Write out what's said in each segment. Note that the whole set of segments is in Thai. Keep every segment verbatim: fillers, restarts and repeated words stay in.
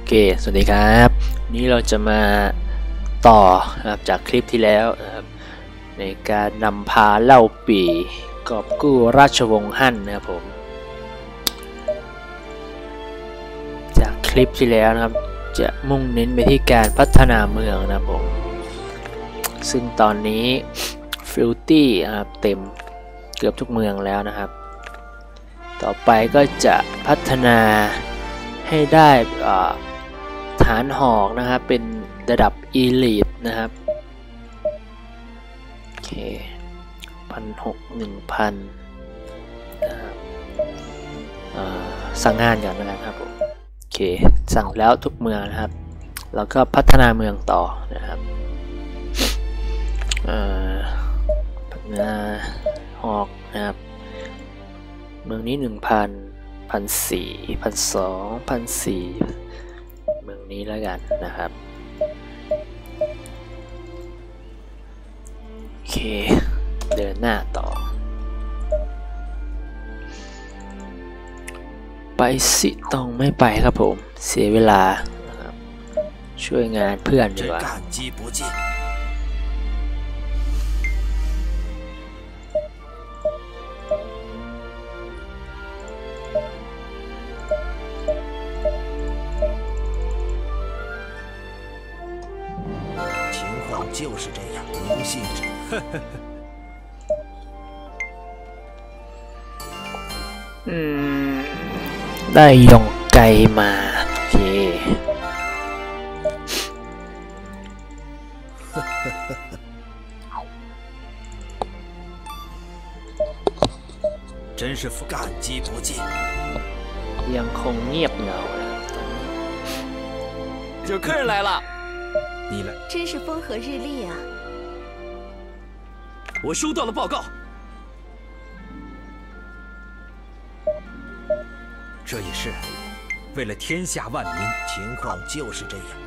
เคสวัสดีครับวันนี้เราจะมาต่อนะครับจากคลิปที่แล้วนะครับในการนำพาเล่าปีกอบกู้ราชวงศ์ฮั่นนะครับผมจากคลิปที่แล้วนะครับจะมุ่งเน้นไปที่การพัฒนาเมืองนะครับผมซึ่งตอนนี้ฟิลตี้นะครับเต็มเกือบทุกเมืองแล้วนะครับต่อไปก็จะพัฒนาให้ได้ฐานหอกนะครับเป็นระดับ Elite นะครับโอเคพันหกหนึ่งพันนะครับสั่งงานก่อนนะครับผมโอเคสั่งแล้วทุกเมืองนะครับแล้วก็พัฒนาเมืองต่อนะครับพัฒนาหอกนะครับเมืองนี้หนึ่งพันพันสี่พันสองพันสี่เมืองนี้แล้วกันนะครับโอเคเดินหน้าต่อไปสิต้องไม่ไปครับผมเสียเวลานะครับช่วยงานเพื่อนดีกว่า就是这样，奴性质。 อืมได้ยงไกมาโอเค真是感激不尽。 ยังคงเงียบเหงา有客人来了。你来， 真是风和日丽啊！ 我收到了报告。这也是为了天下万民，情况就是这样。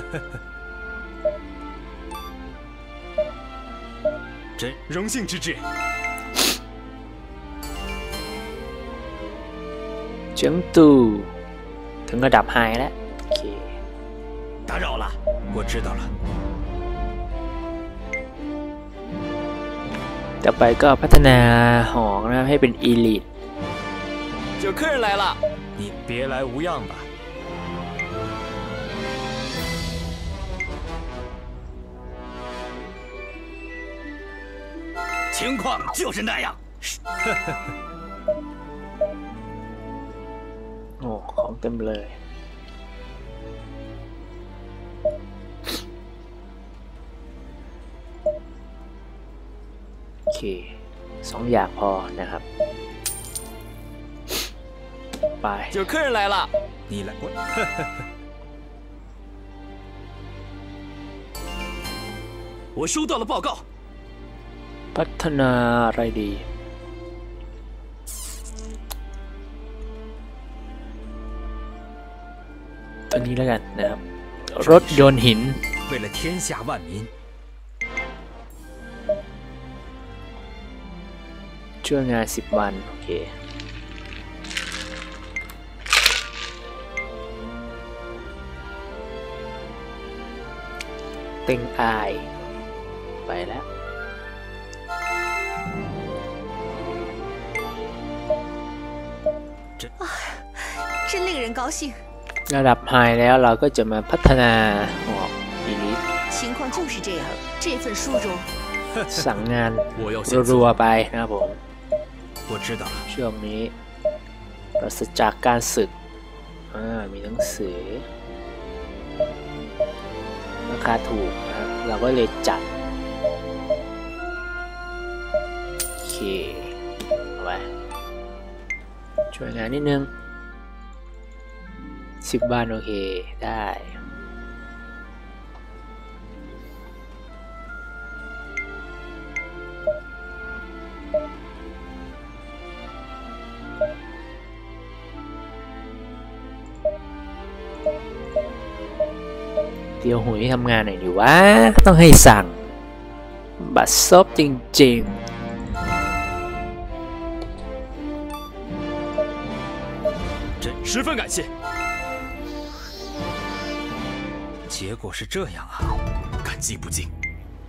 真荣幸之至。 เจิงตู่ถึงระดับไฮแล้วโอเค打扰了，我知道了。 ต่อไปก็พัฒนาหอกนะให้เป็น Elite 有客人来了，你别来无恙吧？情况就是那样。 โอ้ของเต็มเลยโอเคสองอย่างพอนะครับไป有客人来了，你来我。我收到了报告。 พัฒนาอะไรดีตัวนี้แล้วกันนะครับรถยนต์หิน为了天下万民ช่วยงานสิบวันโอเคเต็งอายไปแล้ว真令人高兴ระดับไฮแล้วเราก็จะมาพัฒนาหอกอีลิท情况就是这样这份书中สั่งงานรัวๆไปนะครับผมช่วงนี้ปราศจากการศึกอ่ามีหนังสือราคาถูกนะครับเราก็เลยจัดโอเคเอาไว้ช่วยงานนิดนึงสิบบ้านโอเคได้เดี๋ยวหุยทำงานหน่อยดิวะต้องให้สั่งบัตรซบจริงๆ十分感谢结果是这样啊， 感激不尽。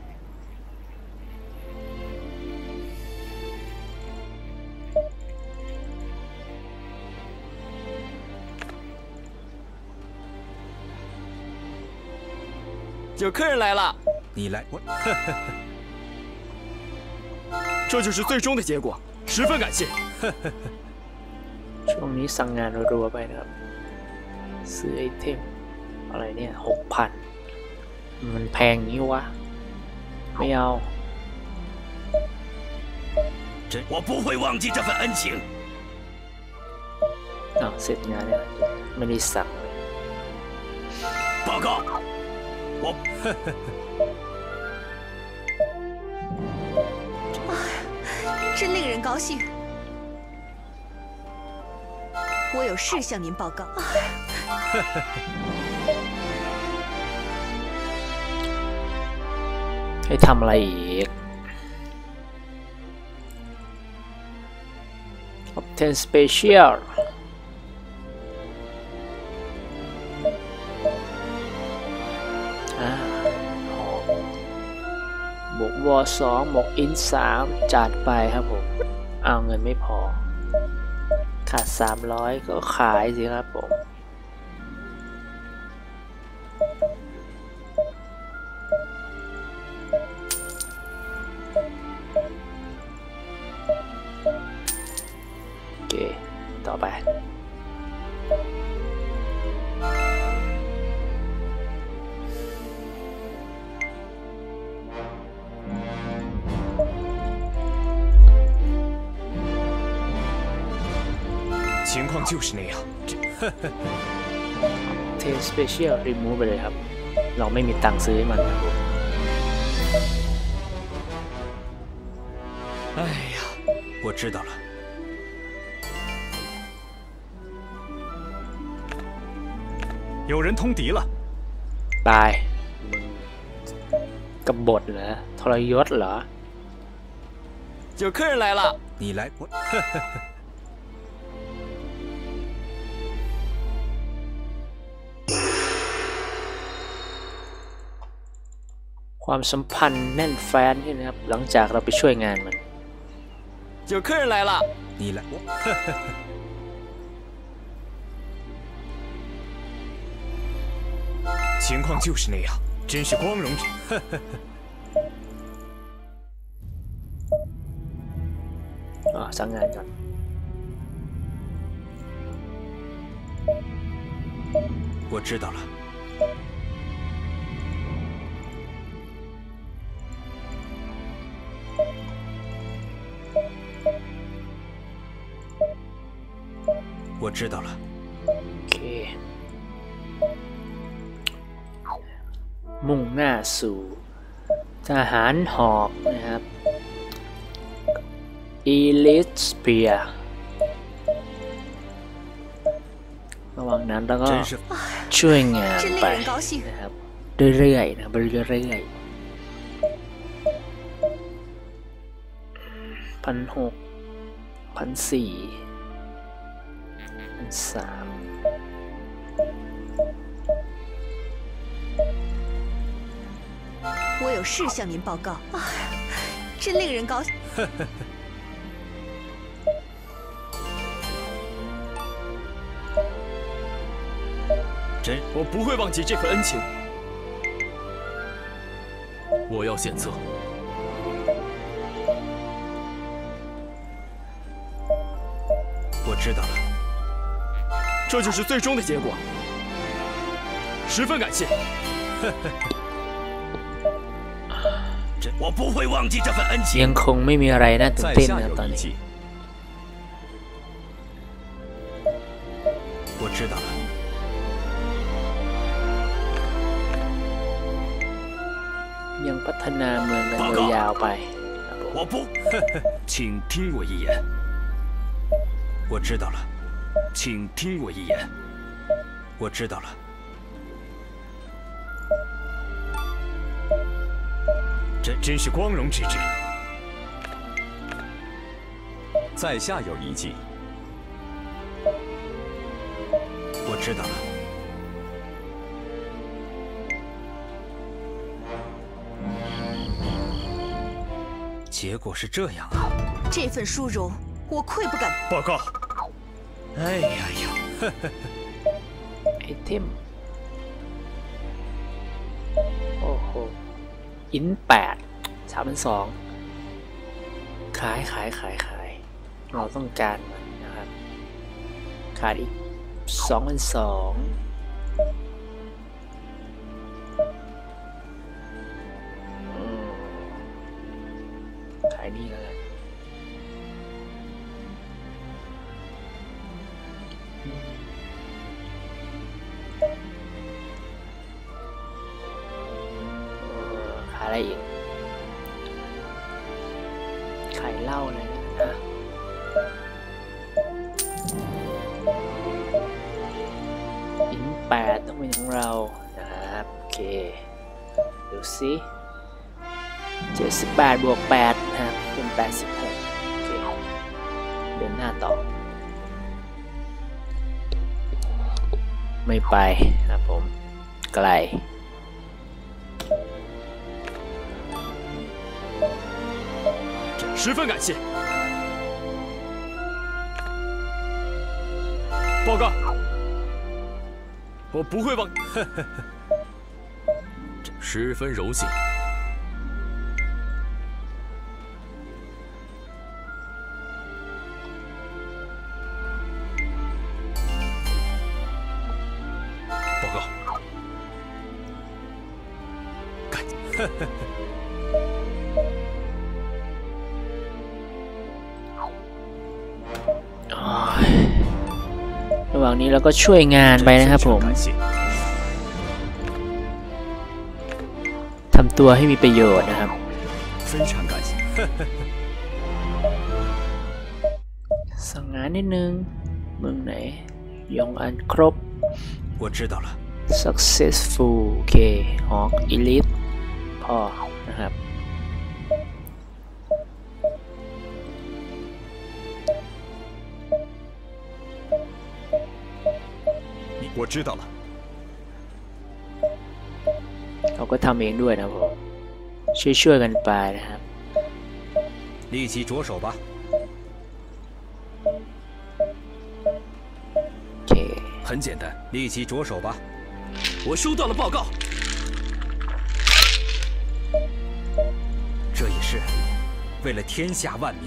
有客人来了， 你来，我这就是最终的结果，十分感谢。 ช่วงนี้สั่งงานรัวๆไปนะครับซื้อไอเทมอะไรเนี่ยหกพันมันแพงงี้วะไม่เอา真我不会忘记这份恩情。 อ้าวเสร็จงานเนี่ยไม่ได้สั่งเลย报告，我真令人高兴。我有事向您报告。 ให้ทำอะไรอีก Obtain Special อ่าบวกวอสองบวกอินสามจัดไปครับผมเอาเงินไม่พอ ขาดสามร้อยก็ขายสิครับผมโอเคต่อไป情况就是那样。 เทสสเปเชียลรีมูฟไปเลยครับ เราไม่มีตังค์ซื้อให้มันครับผม哎呀，我知道了。 有人通敌了。 ตายมึงกบฏเหรอทรยศเหรอ有客人来了， 你来，我ความสัมพันธ์แน่นแฟ้นนี่นะครับหลังจากเราไปช่วยงานมัน有客人来了， 你来，我情况就是那样，真是光荣。 อ๋อสั่งงานก่อน我知道了。 我知道了。 โอเค มุ่งหน้าสู่ทหารหอกนะครับอีลิสเปียระหว่างนั้นเราก็真是ช่วยงาน真令ไป人高兴。 นะครับเรื่อยๆนะครับเรื่อยๆพันหกพันสี่พันสาม我有事向您报告。哎，真令人高兴。 真我不会忘记这份恩情。我要献策。 我知道了。 这就是最终的结果，十分感谢。 真我不会忘记这份恩情。 ยังคงไม่มีอะไรน่าตื่น在เต้น下นะครับตอน有一นี้计， 我知道了。 ยังพัฒนาเมืองกันยาวๆไปครับผม我不，请听我一言。我知道了，请听我一言。我知道了。真真是光荣之至。在下有一计， 我知道了。 结果是这样啊！ 这份殊荣，我愧不敢。 报告。哎呀呀！ ไอเทมโอ้โหอินแปดสามพันสองขายขายขายขายเราต้องการมันนะครับขาดอีกสองพันสองขายนี่แล้วกันขายอะไรอีกขายเหล้าเลยนะอินแปดต้องเป็นของเรานะครับโอเคดูสิเจ็ดสิบแปดบวกแปดนะครับเป็นแปดสิบหกโอเคเดินหน้าต่อไม่ไปครับผมไกล十分感谢。报告，我不会忘。 十分荣幸。报告。干。 ระหว่างนี้เราก็ช่วยงานไปนะครับผมทำตัวให้มีประโยชน์นะครับสั่งงานนิดนึงเมืองไหนยองอันครบ我知道了 successful โอเคฮอก elite พอนะครับ我知道了。 เขาก็ทำเองด้วยนะครับผมช่วยๆกันไปนะครับ立即着手吧โอเค很简单立即着手吧我收到了报告。 这也是为了天下万民。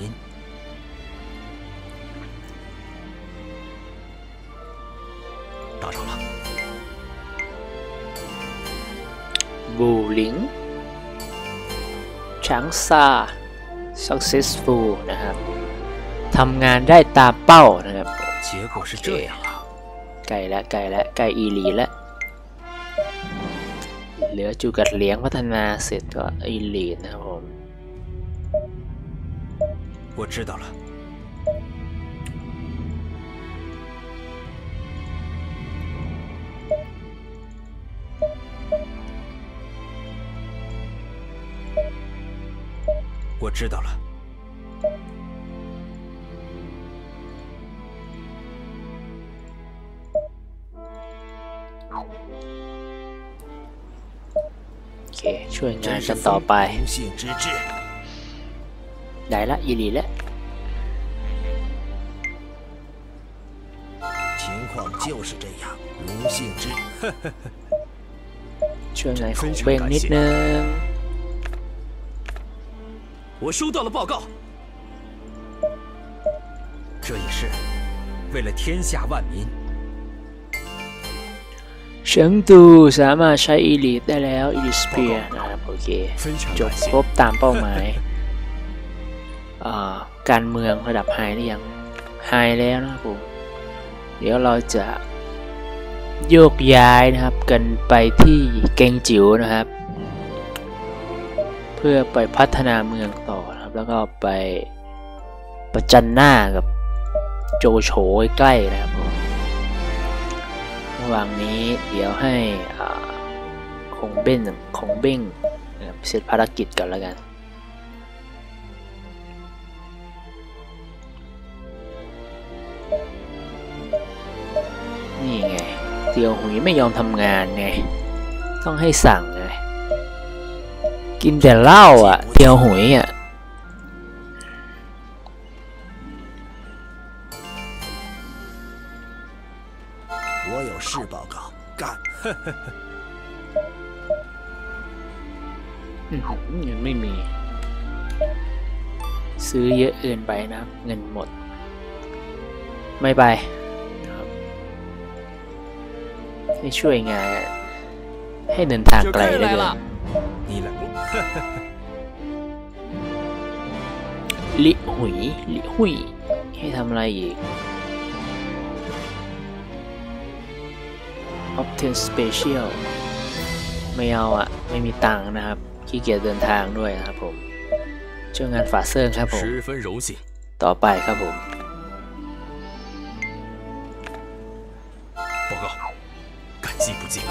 打扰了。 บูหลิงช้างซา successful นะครับทำงานได้ตามเป้านะครับ结果是这样啊ไก่ละไก่ละไก่อีหลีละเหลือจูกัดเลี้ยงพัฒนาเสร็จก็อีหลีนะครับผม我知道了我知道了。 โอเคช่วยงานกันต่อไปได้ละอีหลีละ情况就是这样，荣幸之。 ช่วยงานของเบ้งนิดนึง我收到了报告。 这也是为了天下万民。 เฉิงตูสามารถใช้อีลิทได้แล้วอีลิทสเปียร์นะครับโอเคจบครบตามเป้าหมายการเมืองระดับไฮนี่ยังไฮแล้วนะครับผมเดี๋ยวเราจะโยกย้ายนะครับกันไปที่เกงจิ๋วนะครับเพื่อไปพัฒนาเมืองต่อนะครับแล้วก็ไปประจันหน้ากับโจโฉใกล้นะครับผมระหว่างนี้เดี๋ยวให้คงเบ้งคงเบ้งเสร็จภารกิจก่อนแล้วกันนี่ไงเตียวหุยไม่ยอมทำงานไงต้องให้สั่งไงกินแต่เหล้าอ่ะเตียวหุยอ่ะ干。 เงินไม่มี ซื้อเยอะเกินไปนะครับเงินหมด ไม่ไปนะครับให้ช่วยงานให้เดินทางไกลได้เลย你来ลิหุยลิหุยให้ทำอะไรอีก Obtain Special ไม่เอาอะไม่มีตังค์นะครับขี้เกียจเดินทางด้วยนะครับผมช่วยงานฝาเซิงครับผมต่อไปครับผม报告，感激不尽。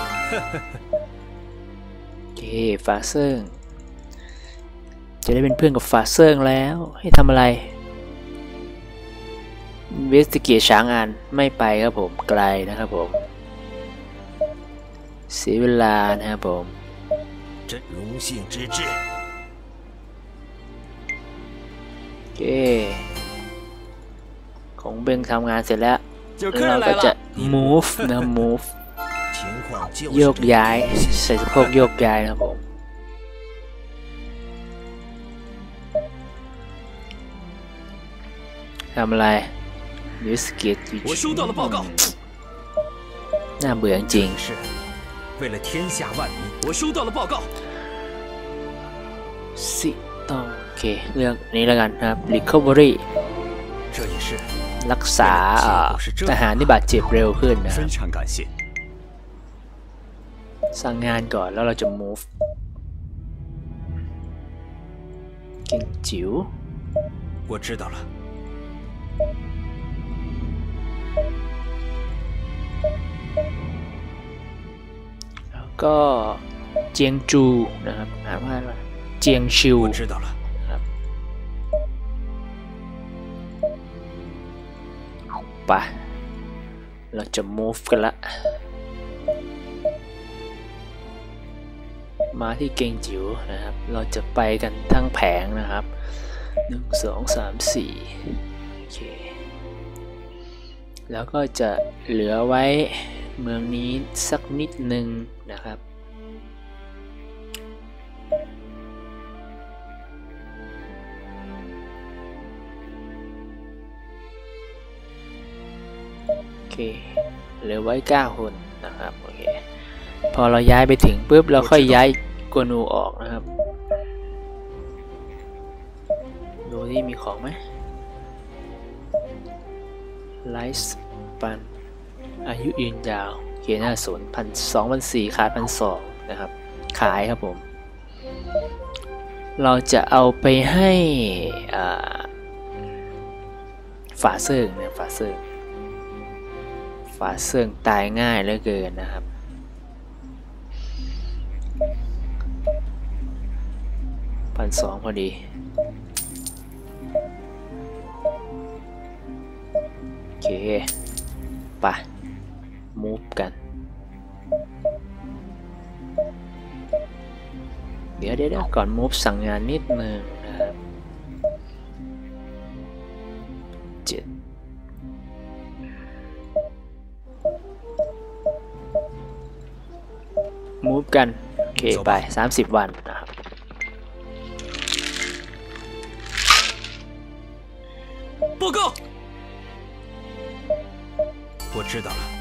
โอเคฝาเซิงจะได้เป็นเพื่อนกับฝาเซิงแล้วให้ทำอะไร Investigate ช้างอันไม่ไปครับผมไกลนะครับผมเสียเวลานะครับผม真荣幸之至。 โอเคของเบงทำงานเสร็จแล้วแล้วเราก็จะ move นะ move โยกย้ายใส่สะโพกโยกย้ายนะครับผมทำอะไรยูสเกตน่าเบื่อจริง为了天下万民我收到了报告สิต้องโอเคเรื่องนี้แล้วกันครับ recovery รักษาทหารที่บาดเจ็บเร็วขึ้นนะสั่งงานก่อนแล้วเราจะ move เก่งจิ๋ว我知道了แล้วก็เจียงจูนะครับอ่านว่าอะไรเจียงชิวครับไปเราจะ move กันละมาที่เก่งจิ๋วนะครับเราจะไปกันทั้งแผงนะครับหนึ่งสองสามสี่โอเคแล้วก็จะเหลือไว้เมืองนี้สักนิดหนึ่งนะครับโอเคเหลือไว้เก้าคนนะครับโอเคพอเราย้ายไปถึงปุ๊บเราค่อยย้ายกวนูออกนะครับดูที่มีของไหมไลฟ์ปันอายุยืนยาวเขียนหน้าศูนย์พันสองพันสี่ขาดพันสองนะครับขายครับผมเราจะเอาไปให้ฝาเซิงเนี่ยฝาเซิงฝาเซิงตายง่ายเหลือเกินนะครับพันสองพอดีโอเคไป move กันเดี๋ยวเดี๋ยวก่อน move สั่งงานนิดนึงนะครับเจ็ดmove กันโอเคไปสามสิบวันนะครับ报告我知道了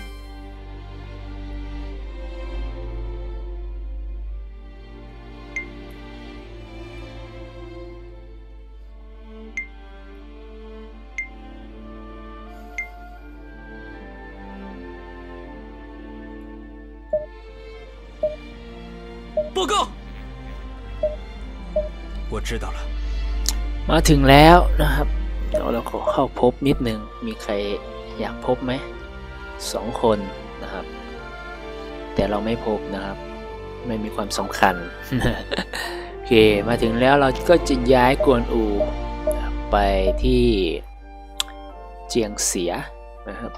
报告我知道了มาถึงแล้วนะครับเดี๋ยวเราขอเข้าพบนิดนึงมีใครอยากพบไหมสองคนนะครับแต่เราไม่พบนะครับไม่มีความสำคัญ โอเคมาถึงแล้วเราก็จะย้ายกวนอูไปที่เจียงเสียนะครับ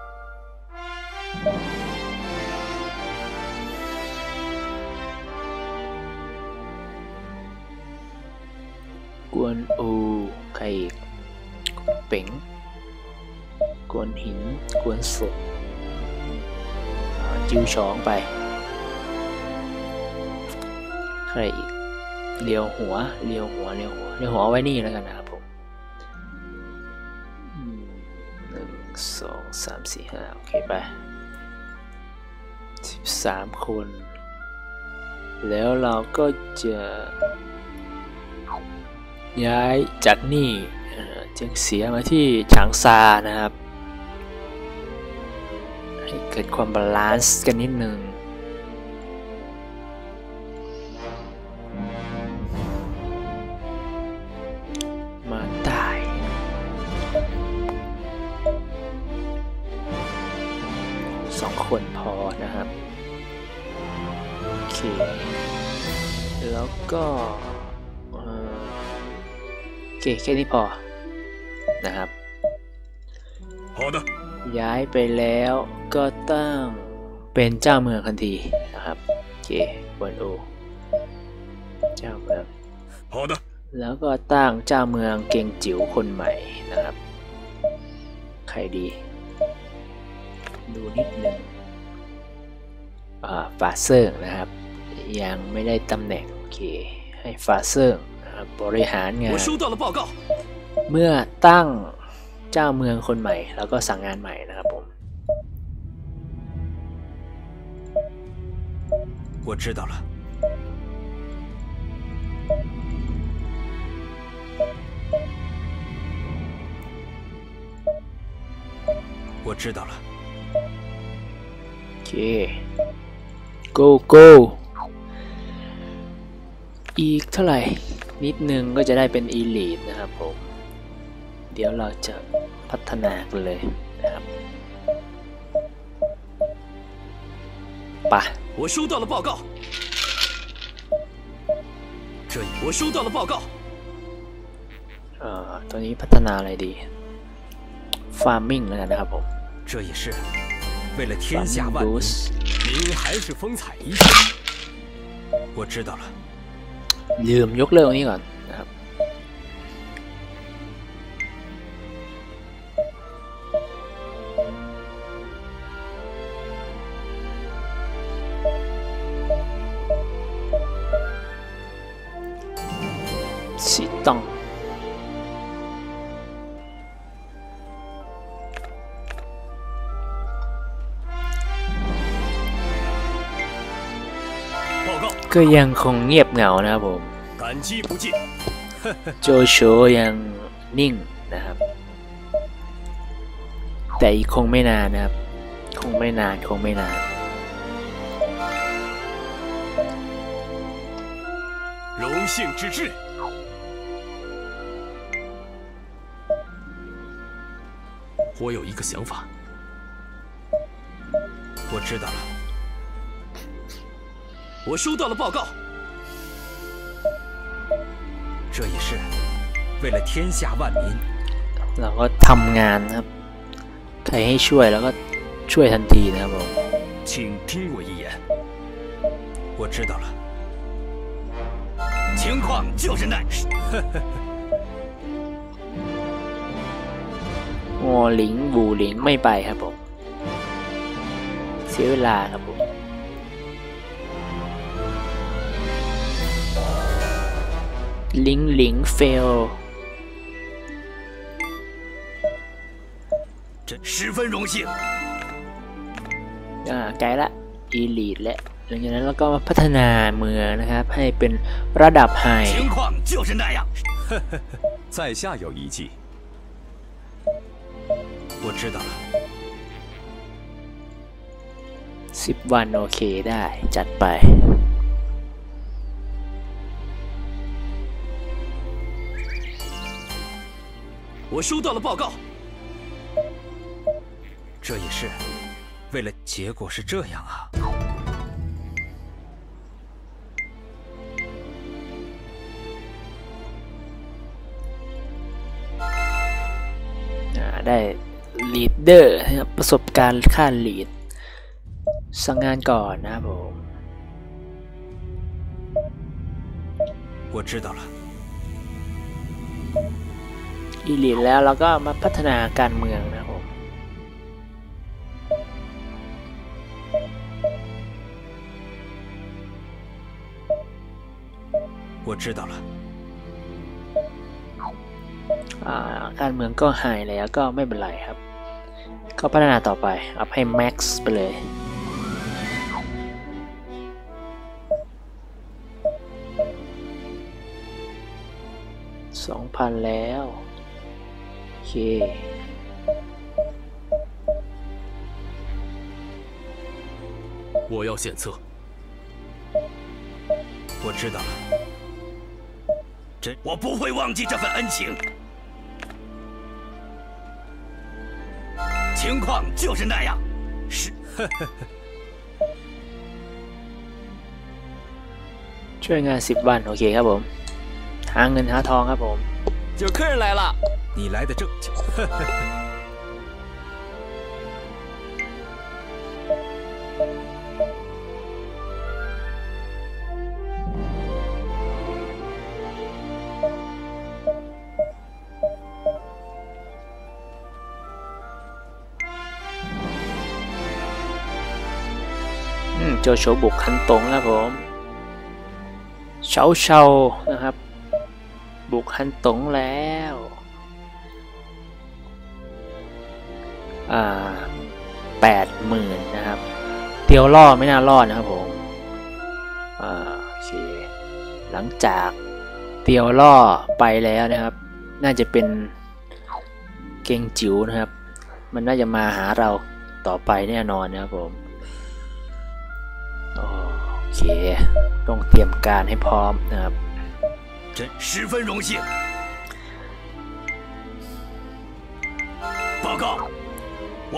กวนอูใครอีกเป๋งกวนหินกวนศพจิวฉองไปใครอีกเลียวหัวเลียวหัวเลียวหัวเลียวหัวเอาไว้นี่แล้วกันนะครับผมหนึ่งสองสามสี่ห้าโอเคไปสิบสามคนแล้วเราก็จะย้ายจากนี่เจียงเสียมาที่ฉางซานะครับให้เกิดความบาลานซ์กันนิดนึงมาตายสองคนพอนะครับโอเคแล้วก็โอเคแค่นี้พอนะครับ好的ย้ายไปแล้วก็ตั้งเป็นเจ้าเมืองทันทีนะครับโอเคบนโอเจ้าเมือง好的แล้วก็ตั้งเจ้าเมืองเก่งจิ๋วคนใหม่นะครับใครดีดูนิดหนึ่งอ่าฟาเซิงนะครับยังไม่ได้ตำแหน่งโอเคให้ฟาเซิงนะครับบริหารงานเมื่อตั้งเจ้าเมืองคนใหม่แล้วก็สั่งงานใหม่นะครับผม我知道了我知道了โอเค go go อีกเท่าไหร่นิดนึงก็จะได้เป็น elite นะครับผมเดี๋ยวเราจะพัฒนากันเลยนะครับไป我收到了报告这我收到了报告เอ่อตัวนี้พัฒนาอะไรดี farming แล้วกันนะครับผม这也是为了天下万民您还是风采一现我知道了ลืมยกเลิกนี้ก่อนนะครับสิต้องก็ยังคงเงียบเหงานะครับผมโจโฉยังนิ่งนะครับแต่อีกคงไม่นานนะครับคงไม่นานคงไม่นาน荣幸之至我有一个想法我知道了我收到了报告这也是为了天下万民เราก็ทำงานนะครับใครให้ช่วยแล้วก็ช่วยทันทีนะครับผม请听我一言我知道了情况就是那โอ้หลิงบูหลิงไม่ไปครับผมเสียเวลาครับผมลิงหลิงเฟล十分荣幸อ่าไกลละอีลีทและหลังจากนั้นเราก็มาพัฒนาเมืองนะครับให้เป็นระดับไฮ情况就是那样在下有一计我知道了สิบวันโอเคได้จัดไป我收到了报告这也是为了结果是这样啊ได้ลีดเดอร์ประสบการณ์ขั้นลีดสั่งงานก่อนนะครับผม我知道了อีลีทแล้วเราก็มาพัฒนาการเมืองนะครับผม我知道了。 อ่าการเมืองก็หายแล้วก็ไม่เป็นไรครับ ก็พัฒนาต่อไปอัพให้ max ไปเลยสองพันแล้วโอเค我要献策。 我知道了。真，我不会忘记这份恩情。情况就是那样。是。 ช่วยงานสิบวันโอเคครับผมหาเงินหาทองครับผม有客人来了， 你来的正巧。 อืมโจโฉบุกคันตงครับผมเฉาเฉานะครับบุกคันตงแล้วอ่าแปดหมื่นนะครับเตียวล่อไม่น่ารอดนะครับผมอ่าโอเคหลังจากเตียวล่อไปแล้วนะครับน่าจะเป็นเกงจิ๋วนะครับมันน่าจะมาหาเราต่อไปแน่นอนนะครับผมโอเคต้องเตรียมการให้พร้อมนะครับ真十分荣幸。报告，我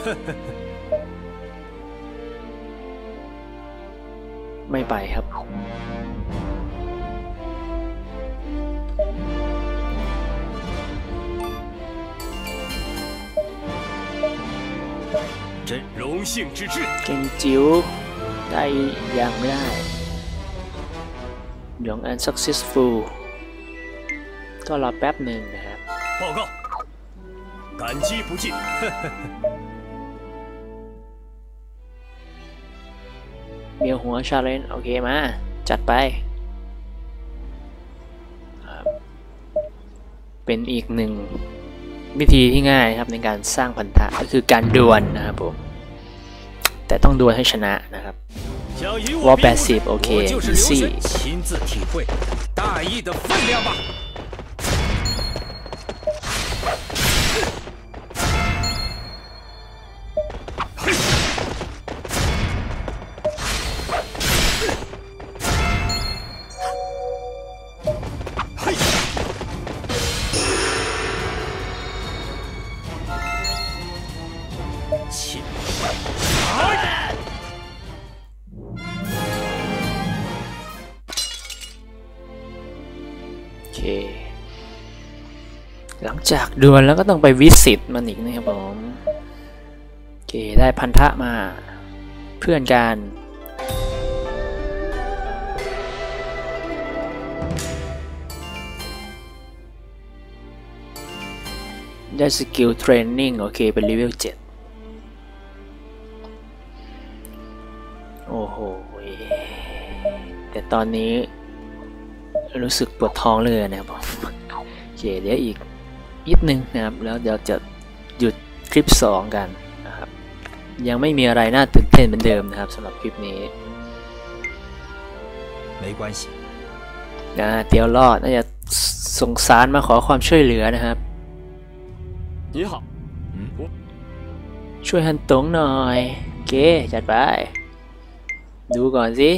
ไม่ไปครับ真荣幸之至。 เก่งจิ๋วได้ยังไม่ได้หยองอัน successful ก็รอแป๊บหนึ่งนะครับ报告，感激不尽。 เมียวหัวชาเลนโอเคมาจัดไปเป็นอีกหนึ่งวิธีที่ง่ายครับในการสร้างพันธะก็คือการดวลนะครับผมแต่ต้องดวลให้ชนะนะครับวอลแปดสิบโอเคอีซี่亲自体会大义的分量吧。 โอเคหลังจากดวลแล้วก็ต้องไปวิสิตมันอีกนะครับผมโอเคได้พันธะมาเพื่อนกันได้สกิลเทรนนิ่งโอเคเป็นเลเวลเจ็ดโอ้โหแต่ตอนนี้รู้สึกปวดท้องเลยนะครับผมโอเคเดี๋ยวอีกนิดนึงนะครับแล้วเดี๋ยวจะหยุดคลิปสองกันนะครับยังไม่มีอะไรน่าตื่นเต้นเหมือนเดิมนะครับสำหรับคลิปนี้没关系นะเตียวรอดน่าจะส่งสารมาขอความช่วยเหลือนะครับ你好， 嗯， ช่วยฮันตงหน่อยโอเคจัดไปดูก่อนสิ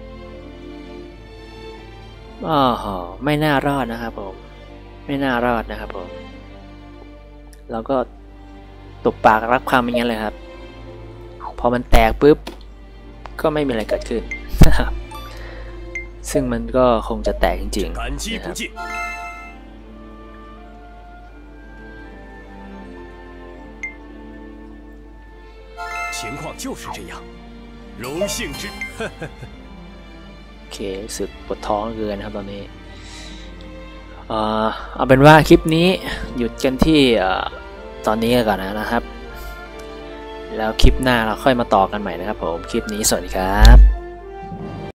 อ๋อไม่น่ารอดนะครับผมไม่น่ารอดนะครับผมเราก็ตบปากรับคำอย่างนั้นเลยครับพอมันแตกปุ๊บก็ไม่มีอะไรเกิดขึ้น ซึ่งมันก็คงจะแตกจริงๆนะครับ情况就是这样，荣幸之。 โอเครู้สึกปวดท้องเกินนะครับตอนนี้เอ่อเอาเป็นว่าคลิปนี้หยุดกันที่ตอนนี้ก่อนนะครับแล้วคลิปหน้าเราค่อยมาต่อกันใหม่นะครับผมคลิปนี้สวัสดีครับ